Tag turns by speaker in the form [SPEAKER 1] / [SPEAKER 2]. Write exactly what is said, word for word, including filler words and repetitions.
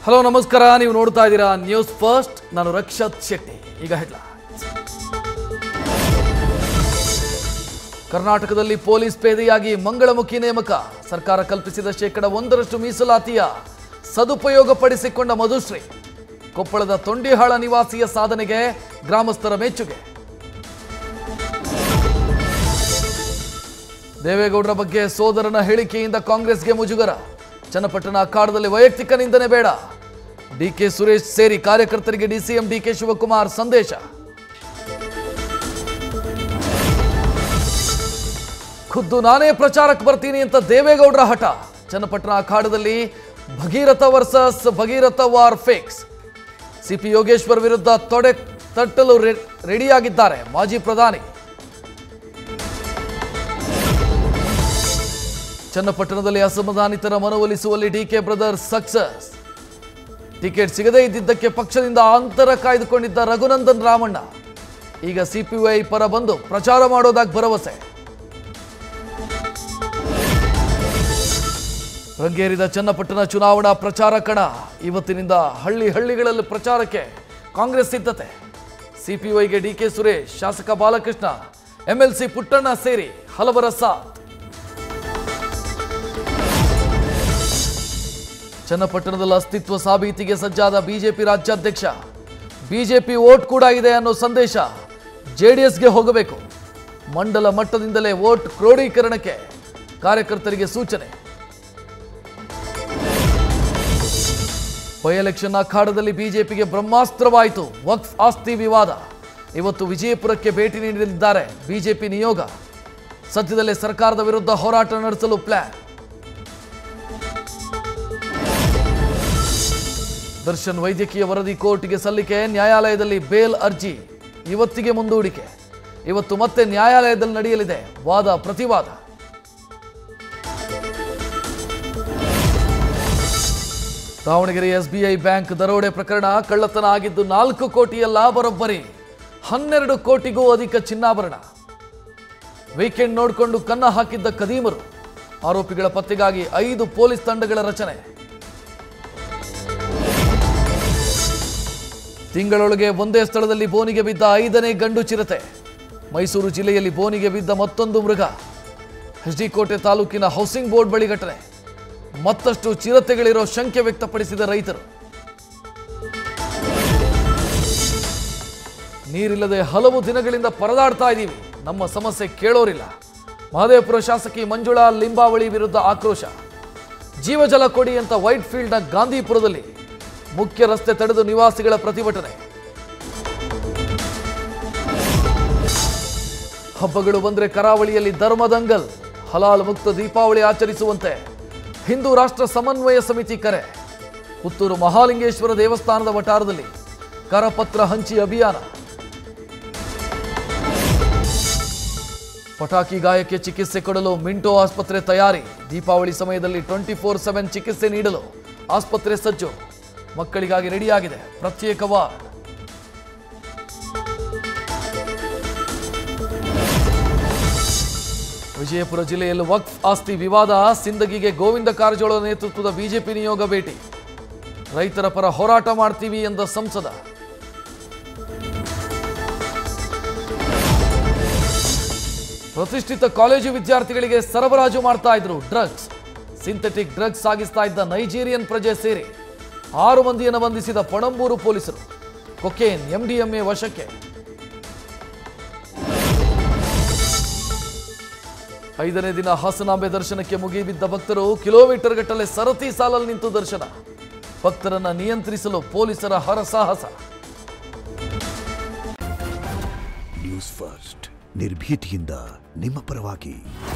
[SPEAKER 1] Hello ನಮಸ್ಕಾರ, ನೀವು ನೋಡ್ತಾ ಇದ್ದೀರಾ ನ್ಯೂಸ್ ಫಸ್ಟ್. ನಾನು ರಕ್ಷತ್ ಶೆಟ್ಟಿ. ಈಗ ಹೆಡ್ಲೈನ್ಸ್. ಕರ್ನಾಟಕದಲ್ಲಿ ಪೊಲೀಸ್ ಪೇದೆಯಾಗಿ ಮಂಗಳಮುಖಿ ನೇಮಕ. ಸರ್ಕಾರ ಕಲ್ಪಿಸಿದ ಶೇಕಡ ಒಂದರಷ್ಟು ಮೀಸಲಾತಿಯ ಸದುಪಯೋಗ ಪಡಿಸಿಕೊಂಡ ಮಧುಶ್ರೀ. ಕೊಪ್ಪಳದ ತೊಂಡಿಹಾಳ ನಿವಾಸಿಯ ಸಾಧನೆಗೆ ಗ್ರಾಮಸ್ಥರ ಮೆಚ್ಚುಗೆ. ದೇವೇಗೌಡರ ಬಗ್ಗೆ ಸೋದರನ ಹೇಳಿಕೆಯಿಂದ ಕಾಂಗ್ರೆಸ್ಗೆ ಮುಜುಗರ. ಚನ್ನಪಟ್ಟಣ ಅಖಾಡದಲ್ಲಿ ವೈಯಕ್ತಿಕ ನಿಂದನೆ ಬೇಡ. ಡಿಕೆ ಸುರೇಶ್ ಸೇರಿ ಕಾರ್ಯಕರ್ತರಿಗೆ ಡಿಸಿಎಂ ಡಿಕೆ ಶಿವಕುಮಾರ್ ಸಂದೇಶ. ಖುದ್ದು ನಾನೇ ಪ್ರಚಾರಕ್ಕೆ ಬರ್ತೀನಿ ಅಂತ ದೇವೇಗೌಡರ ಹಠ. ಚನ್ನಪಟ್ಟಣ ಅಖಾಡದಲ್ಲಿ ಭಗೀರಥ ವರ್ಸಸ್ ಭಗೀರಥ ವಾರ್ ಫಿಕ್ಸ್. ಸಿಪಿ ಯೋಗೇಶ್ವರ್ ವಿರುದ್ಧ ತೊಡೆ ತಟ್ಟಲು ರೆಡಿಯಾಗಿದ್ದಾರೆ ಮಾಜಿ ಪ್ರಧಾನಿ. ಚನ್ನಪಟ್ಟಣದಲ್ಲಿ ಅಸಮಾಧಾನಿತರ ಮನವೊಲಿಸುವಲ್ಲಿ ಡಿಕೆ ಬ್ರದರ್ಸ್ ಸಕ್ಸಸ್. ಟಿಕೆಟ್ ಸಿಗದೇ ಇದ್ದಿದ್ದಕ್ಕೆ ಪಕ್ಷದಿಂದ ಅಂತರ ಕಾಯ್ದುಕೊಂಡಿದ್ದ ರಘುನಂದನ್ ರಾಮಣ್ಣ ಈಗ ಸಿಪಿವೈ ಪರ ಬಂದು ಪ್ರಚಾರ ಮಾಡೋದಾಗಿ ಭರವಸೆ. ರಂಗೇರಿದ ಚನ್ನಪಟ್ಟಣ ಚುನಾವಣಾ ಪ್ರಚಾರ ಕಣ. ಇವತ್ತಿನಿಂದ ಹಳ್ಳಿ ಹಳ್ಳಿಗಳಲ್ಲಿ ಪ್ರಚಾರಕ್ಕೆ ಕಾಂಗ್ರೆಸ್ ಸಿದ್ಧತೆ. ಸಿಪಿವೈಗೆ ಡಿಕೆ ಸುರೇಶ್, ಶಾಸಕ ಬಾಲಕೃಷ್ಣ, ಎಂಎಲ್ಸಿ ಪುಟ್ಟಣ್ಣ ಸೇರಿ ಹಲವರ ಸಾಥ್. ಚನ್ನಪಟ್ಟಣದಲ್ಲಿ ಅಸ್ತಿತ್ವ ಸಾಬೀತಿಗೆ ಸಜ್ಜಾದ ಬಿಜೆಪಿ ರಾಜ್ಯಾಧ್ಯಕ್ಷ. ಬಿಜೆಪಿ ವೋಟ್ ಕೂಡ ಇದೆ ಅನ್ನೋ ಸಂದೇಶ ಜೆಡಿಎಸ್ಗೆ ಹೋಗಬೇಕು. ಮಂಡಲ ಮಟ್ಟದಿಂದಲೇ ವೋಟ್ ಕ್ರೋಢೀಕರಣಕ್ಕೆ ಕಾರ್ಯಕರ್ತರಿಗೆ ಸೂಚನೆ. ಬೈ ಎಲೆಕ್ಷನ್ ಅಖಾಡದಲ್ಲಿ ಬಿಜೆಪಿಗೆ ಬ್ರಹ್ಮಾಸ್ತ್ರವಾಯಿತು ವಕ್ಫ್ ಆಸ್ತಿ ವಿವಾದ. ಇವತ್ತು ವಿಜಯಪುರಕ್ಕೆ ಭೇಟಿ ನೀಡಲಿದ್ದಾರೆ ಬಿಜೆಪಿ ನಿಯೋಗ. ಸದ್ಯದಲ್ಲೇ ಸರ್ಕಾರದ ವಿರುದ್ಧ ಹೋರಾಟ ನಡೆಸಲು ಪ್ಲಾನ್. ದರ್ಶನ್ ವೈದ್ಯಕೀಯ ವರದಿ ಕೋರ್ಟ್ಗೆ ಸಲ್ಲಿಕೆ. ನ್ಯಾಯಾಲಯದಲ್ಲಿ ಬೇಲ್ ಅರ್ಜಿ ಇವತ್ತಿಗೆ ಮುಂದೂಡಿಕೆ. ಇವತ್ತು ಮತ್ತೆ ನ್ಯಾಯಾಲಯದಲ್ಲಿ ನಡೆಯಲಿದೆ ವಾದ ಪ್ರತಿವಾದ. ದಾವಣಗೆರೆ ಎಸ್ಬಿಐ ಬ್ಯಾಂಕ್ ದರೋಡೆ ಪ್ರಕರಣ. ಕಳ್ಳತನ ಆಗಿದ್ದು ನಾಲ್ಕು ಕೋಟಿಯಲ್ಲ, ಬರೋಬ್ಬರಿ ಹನ್ನೆರಡು ಕೋಟಿಗೂ ಅಧಿಕ ಚಿನ್ನಾಭರಣ. ವೀಕೆಂಡ್ ನೋಡಿಕೊಂಡು ಕನ್ನ ಹಾಕಿದ್ದ ಕದೀಮರು. ಆರೋಪಿಗಳ ಪತ್ತೆಗಾಗಿ ಐದು ಪೊಲೀಸ್ ತಂಡಗಳ ರಚನೆ. ತಿಂಗಳೊಳಗೆ ಒಂದೇ ಸ್ಥಳದಲ್ಲಿ ಬೋನಿಗೆ ಬಿದ್ದ ಐದನೇ ಗಂಡು ಚಿರತೆ. ಮೈಸೂರು ಜಿಲ್ಲೆಯಲ್ಲಿ ಬೋನಿಗೆ ಬಿದ್ದ ಮತ್ತೊಂದು ಮೃಗ. ಎಚ್ಡಿಕೋಟೆ ತಾಲೂಕಿನ ಹೌಸಿಂಗ್ ಬೋರ್ಡ್ ಬಳಿ ಘಟನೆ. ಮತ್ತಷ್ಟು ಚಿರತೆಗಳಿರೋ ಶಂಕೆ ವ್ಯಕ್ತಪಡಿಸಿದ ರೈತರು. ನೀರಿಲ್ಲದೆ ಹಲವು ದಿನಗಳಿಂದ ಪರದಾಡ್ತಾ ಇದ್ದೀವಿ, ನಮ್ಮ ಸಮಸ್ಯೆ ಕೇಳೋರಿಲ್ಲ. ಮಹದೇವಪುರ ಶಾಸಕಿ ಮಂಜುಳಾ ಲಿಂಬಾವಳಿ ವಿರುದ್ಧ ಆಕ್ರೋಶ. ಜೀವಜಲ ಕೊಡಿ ಅಂತ ವೈಟ್ ಫೀಲ್ಡ್ನ ಗಾಂಧಿಪುರದಲ್ಲಿ ಮುಖ್ಯ ರಸ್ತೆ ತಡೆದು ನಿವಾಸಿಗಳ ಪ್ರತಿಭಟನೆ. ಹಬ್ಬಗಳು ಬಂದರೆ ಕರಾವಳಿಯಲ್ಲಿ ಧರ್ಮದಂಗಲ್. ಹಲಾಲ್ ಮುಕ್ತ ದೀಪಾವಳಿ ಆಚರಿಸುವಂತೆ ಹಿಂದೂ ರಾಷ್ಟ್ರ ಸಮನ್ವಯ ಸಮಿತಿ ಕರೆ. ಪುತ್ತೂರು ಮಹಾಲಿಂಗೇಶ್ವರ ದೇವಸ್ಥಾನದ ವಠಾರದಲ್ಲಿ ಕರಪತ್ರ ಹಂಚಿ ಅಭಿಯಾನ. ಪಟಾಕಿ ಗಾಯಕ್ಕೆ ಚಿಕಿತ್ಸೆ ಕೊಡಲು ಮಿಂಟೋ ಆಸ್ಪತ್ರೆ ತಯಾರಿ. ದೀಪಾವಳಿ ಸಮಯದಲ್ಲಿ ಟ್ವೆಂಟಿ ಫೋರ್ ಸೆವೆನ್ ಚಿಕಿತ್ಸೆ ನೀಡಲು ಆಸ್ಪತ್ರೆ ಸಜ್ಜು. ಮಕ್ಕಳಿಗಾಗಿ ರೆಡಿಯಾಗಿದೆ ಪ್ರತ್ಯೇಕ ವಾರ್ಡ್. ವಿಜಯಪುರ ಜಿಲ್ಲೆಯಲ್ಲಿ ವಕ್ಫ್ ಆಸ್ತಿ ವಿವಾದ. ಸಿಂದಗಿಗೆ ಗೋವಿಂದ ಕಾರಜೋಳ ನೇತೃತ್ವದ ಬಿಜೆಪಿ ನಿಯೋಗ ಭೇಟಿ. ರೈತರ ಪರ ಹೋರಾಟ ಮಾಡ್ತೀವಿ ಎಂದ ಸಂಸದ. ಪ್ರತಿಷ್ಠಿತ ಕಾಲೇಜು ವಿದ್ಯಾರ್ಥಿಗಳಿಗೆ ಸರಬರಾಜು ಮಾಡ್ತಾ ಇದ್ರು ಡ್ರಗ್ಸ್. ಸಿಂಥೆಟಿಕ್ ಡ್ರಗ್ಸ್ ಸಾಗಿಸ್ತಾ ಇದ್ದ ನೈಜೀರಿಯನ್ ಪ್ರಜೆ ಸೇರಿ ಆರು ಮಂದಿಯನ್ನು ಬಂಧಿಸಿದ ಪಣಂಬೂರು ಪೊಲೀಸರು. ಕೊಕೇನ್ ಎಂಡಿಎಂಎ ವಶಕ್ಕೆ. ಐದನೇ ದಿನ ಹಾಸನಾಂಬೆ ದರ್ಶನಕ್ಕೆ ಮುಗಿಬಿದ್ದ ಭಕ್ತರು. ಕಿಲೋಮೀಟರ್ ಗಟ್ಟಲೆ ಸರತಿ ಸಾಲಲ್ಲಿ ನಿಂತು ದರ್ಶನ. ಭಕ್ತರನ್ನ ನಿಯಂತ್ರಿಸಲು ಪೊಲೀಸರ ಹರಸಾಹಸ.
[SPEAKER 2] ನ್ಯೂಸ್ ಫಸ್ಟ್ ನಿರ್ಭೀತಿಯಿಂದ ನಿಮ್ಮ ಪರವಾಗಿ.